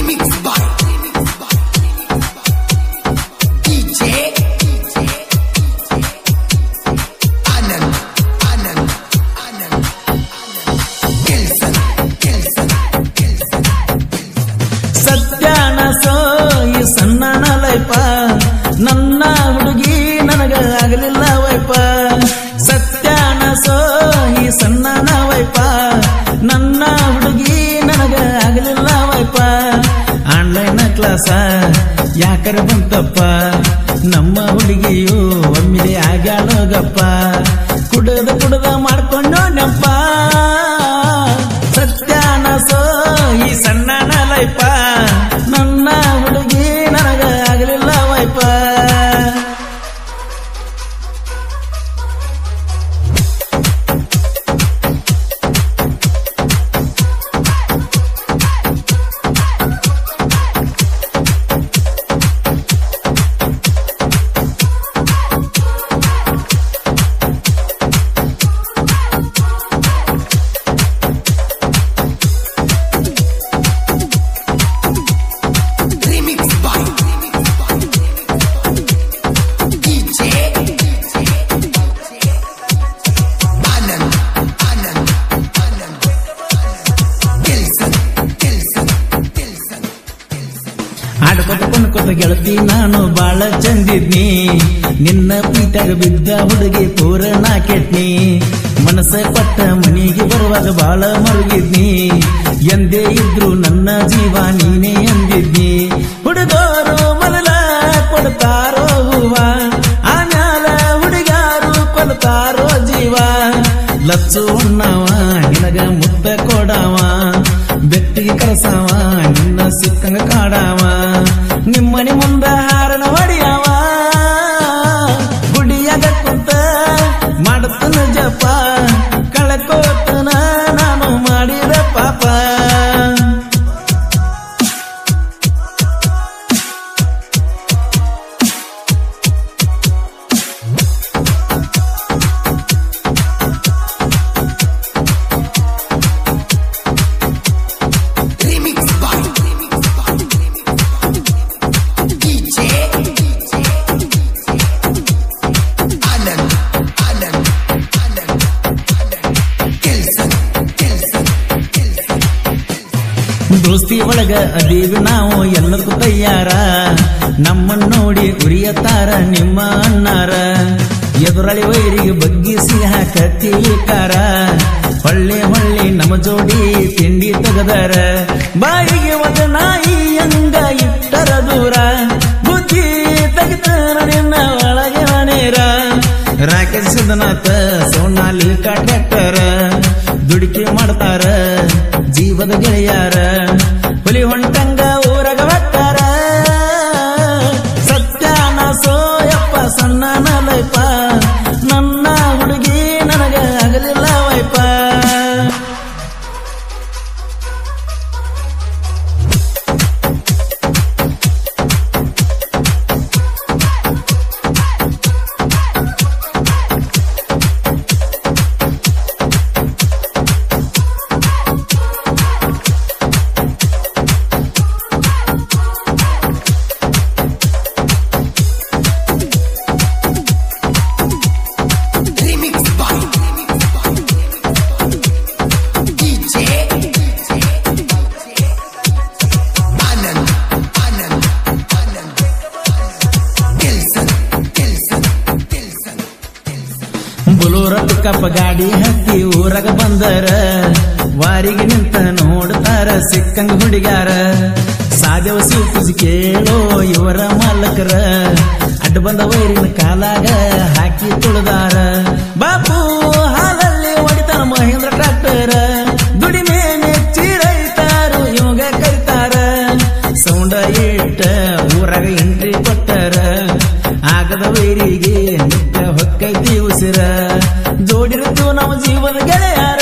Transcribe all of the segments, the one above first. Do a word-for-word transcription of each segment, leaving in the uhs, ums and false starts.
ನನ್ನ ಹುಡುಗಿ ನನಗ ಆಗಲಿಲ್ಲ ವೈಪ ಸತ್ಯಾನ ಸೋ ಈ ಸಣ್ಣನ ವೈಪ ನನ್ನ ಹುಡುಗಿ ನನಗ ಆಗಲಿಲ್ಲ ವೈಪ ಆನ್ಲೈನ್ ಕ್ಲಾಸ ಯಾಕರ ಬಂತಪ್ಪ ನಮ್ಮ ಹುಡುಗಿಯು ಒಮ್ಮಿದೆ ಆಗ್ಯಾಳೋಗಪ್ಪ ಕುಡದ ಕುಡದ ಮಾಡ್ಕೊಂಡು ನೆಂಪ ಸತ್ಯಾನ ಸೋ ಈ ಸಣ್ಣನ ಲೈಪ ನನ್ನ ಹುಡುಗಿ ನನಗ ಆಗಲಿಲ್ಲ ವೈಪ ಆಡ್ಕೊತ ಗೆಳತಿ ನಾನು ಬಾಳ ಚಂದಿದ್ನಿ ನಿನ್ನ ಪ್ರೀತಿಯಾಗ ಬಿದ್ದ ಹುಡುಗಿ ಪೂರಣ ಕೆಟ್ನಿ ಮನಸ್ಸ ಪಟ್ಟ ಮನಿಗೆ ಬರುವಾಗ ಬಾಳ ಮರುಗಿದ್ನಿ ಎಂದೇ ಇದ್ರು ನನ್ನ ಜೀವ ನೀನೇ ಎಂದಿದ್ನಿ ಹುಡುಗರು ಮೊದಲ ಕೊಡ್ತಾರೋ ಹೂವ ಆಮ್ಯಾಲ ಹುಡುಗಾರು ಕೊಡ್ತಾರೋ ಜೀವ ಲಚ್ಚು ಉಣ್ಣವ ನಿನಗ ಮುತ್ತ ಕೊಡವ ಬೆಟ್ಟಿಗೆ ಕರಸವ ನಿನ್ನ ಸಿಕ್ಕಂಗ ಕಾಡವ ನಿಮ್ಮನೆ ಮುಂದ ಹಾರನ ಹೊಡಿಯವ ಗುಡಿಯಾಗ ಕುಂತ ಮಾಡತನ ಜಪ ಕಳಕೋತನ ನಾನು ಮಾಡಿದ ಪಾಪ ದೋಸ್ತಿ ಒಳಗ ಅದೀವಿ ನಾವು ಎಲ್ಲದಕ್ಕೂ ತಯ್ಯಾರ ನಮ್ಮನ್ನ ನೋಡಿ ಉರಿಯತಾರ ನಿಮ್ಮ ಅಣ್ಣಾರ ಎದುರಳಿ ವೈರಿಗೆ ಬಗ್ಗಿಸಿ ಹಾಕತ್ತೀವಿ ಕಾರ ಹೊಳ್ಳಿ ಹೊಳ್ಳಿ ನಮ್ಮ ಜೋಡಿ ತಿಂಡಿ ತೆಗದಾರ ಬಾಯಿಗೆ ಒಂದು ನಾಯಿ ಅಂಗ ಇಟ್ಟರ ದೂರ ಬುದ್ಧಿ ತೆಗಿತಾರ ನಿನ್ನ ಒಳಗೆ ಮನೇರ ರಾಕೇಶ್ ಸಿದ್ದನಾಥ ಸೋನಾಲಿ ಕಾಟ್ಯಾಕ್ಟರ ದುಡಿಕೆ ಮಾಡ್ತಾರ ಜೀವದ ಗೆಳೆಯಾರ ಹುಲಿ ಹೊಂಟಂಗ ಊರಗ ಬಟ್ಟಾರ ಸತ್ಯಾನ ಸೋಯಪ್ಪ ಸಣ್ಣನ ಲೈಪ ನನ್ನ ಹುಡುಗಿ ನನಗ ಆಗಲಿಲ್ಲ ವೈಪ ಬುಲೂರ ಪಿಕಪ್ ಗಾಡಿ ಹತ್ತಿ ಊರಾಗ ಬಂದರ ವಾರಿಗೆ ನಿಂತ ನೋಡ್ತಾರ ಸಿಕ್ಕಂಗ ಹುಡುಗಾರ ಸಾದೇವ ಸೂಪಿಸಿ ಕೇಳೋ ಇವರ ಮಾಲಕರ ಅಡ್ಡ ಬಂದ ವೈರಿನ ಕಾಲಾಗ ಹಾಕಿ ತುಳಿದಾರ ಬಾಪು ಹಾಲಲ್ಲಿ ಹೊಡಿತಾರ ಮಹೇಂದ್ರ ಟ್ರಾಕ್ಟರ್ ದುಡಿಮೆ ನೆಚ್ಚಿ ರೈತಾರು ಇವಾಗ ಕರಿತಾರ ಸೌಂಡ ಇಟ್ಟ ಊರಾಗ ಎಂಟ್ರಿ ಕೊಟ್ಟಾರ ಆಗದ ವೈರಿಗೆ ನಿಕ್ಕ ಹೊಕ್ಕೈತಿ ಉಸಿರ ಜೋಡಿರುತ್ತು ನಮ್ಮ ಜೀವನ ಗೆಳೆಯಾರ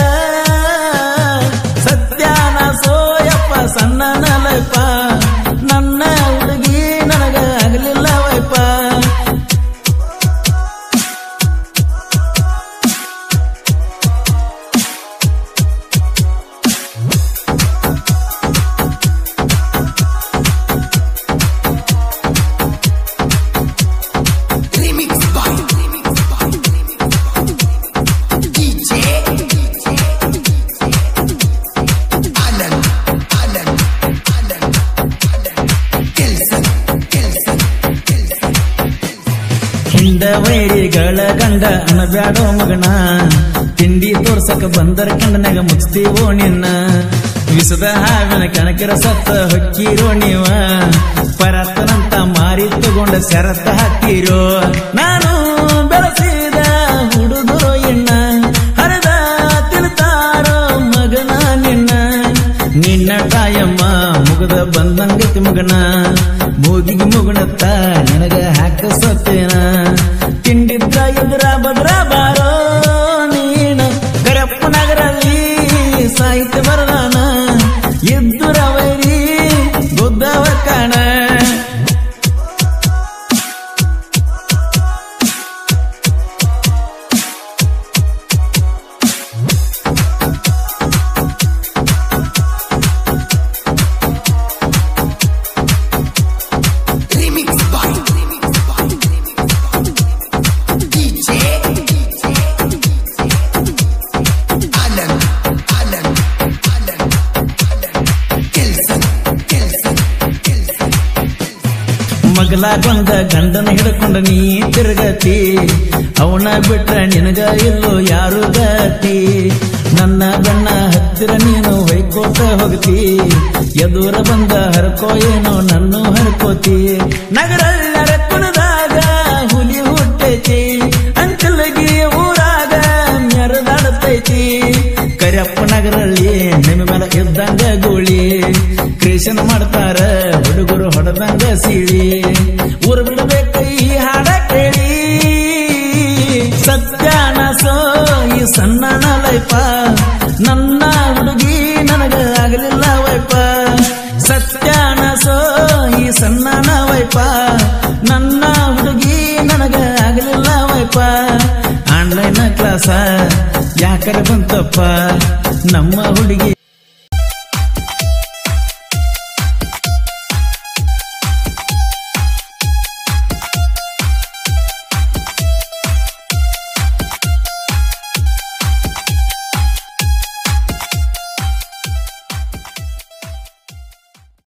ಸತ್ಯಾನ ಸೋಯಪ್ಪ ಸಣ್ಣನ ಲೈಪ ನನ್ನ ಹುಡುಗಿ ನನಗ ಆಗಲಿಲ್ಲ ವೈಪ ಹಿಂಡ ವೈರಿಗಳ ಗಂಡ ಅನಬ್ಯಾಡೋ ಮಗನ ತಿಂಡಿ ತೋರ್ಸಕ ಬಂದರ ಕಂಡನಾಗ ಮುಚ್ತೀವೋ ನಿನ್ನ ವಿಸದ ಹಾವಿನ ಕಣಕರ ಸತ್ತ ಹೊಕ್ಕಿರೋ ನೀವ ಪರತನಂತ ಮಾರಿ ತಗೊಂಡ ಸೆರತ ಹಾಕಿರೋ ನಾನು ಬೆಳೆಸಿದ ಹುಡುಗರೋ ಎಣ್ಣ ಹರಿದ ತಿಳ್ತಾರೋ ಮಗನ ನಿನ್ನ ನಿನ್ನ ತಾಯಮ್ಮ ಮುಗದ ಬಂದಂಗತಿ ಮಗನ ಮೂಗಿಗೆ ಮುಗುಣತ್ತ ನಿನಗ ಹಾಕ ಸತ್ತೇನ ತಿಂಡಿದ್ರ ಎದುರ ಬದ್ರ ಬಾರೋ ನೀನ ಕರಪ್ಪ ನಗರಲ್ಲಿ ಸಾಹಿತ್ಯ ಬರದಾನ ಎದ್ದುರ ವೈರಿ ಬುದ್ಧವ ಕಾಣ ಮಗಲಾಗೊಂದ ಗಂಡನ ಹಿಡ್ಕೊಂಡ ನೀ ತಿರುಗತಿ ಅವನ ಬಿಟ್ರ ನಿನಗ ಇಲ್ಲೋ ಯಾರು ಗತಿ ನನ್ನ ಬಣ್ಣ ಹತ್ತಿರ ನೀನು ಹೊಯ್ಕೋತ ಹೋಗ್ತಿ ಎದುರ ಬಂದ ಹರ್ಕೋ ಏನೋ ನನ್ನು ಹರ್ಕೋತಿ ನಗರಲ್ಲರ ಕುಣದಾಗ ಹುಲಿ ಹುಟ್ಟೈತಿ ಅಂಕಲ್ಗಿ ಊರಾಗ ಮೆರದಾಡತೈತಿ ಕರಿಯಪ್ಪ ನಗರಲ್ಲಿ ನಿಮ್ಮ ಮೇಲೆ ಇದ್ದಂಗ ಗೋಳಿ ಕ್ರೇಷನ್ ಮಾಡ್ತಾರ ಹುಡುಗರು ಹೊಡೆದಂಗ ಸೀಳಿ ಊರು ಬಿಡಬೇಕ ಈ ಹಾಡ ಕೇಳಿ ಸತ್ಯಾನಸೋ ಈ ಸಣ್ಣ ಲೈಪ ನನ್ನ ಹುಡುಗಿ ನನಗ ಆಗಲಿಲ್ಲ ವೈಪ ಸತ್ಯಾನಸೋ ಈ ಸಣ್ಣ ವೈಪ ನನ್ನ ಹುಡುಗಿ ನನಗ ಆಗಲಿಲ್ಲ ವೈಪ ಆನ್ಲೈನ್ ಕ್ಲಾಸ ಯಾಕರ ಬಂತಪ್ಪ ನಮ್ಮ ಹುಡುಗಿ